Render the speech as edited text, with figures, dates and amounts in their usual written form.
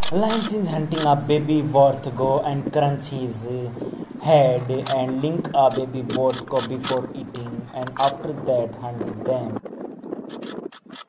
Lions is hunting a baby warthog and crunch his head and link a baby warthog before eating and after that hunt them.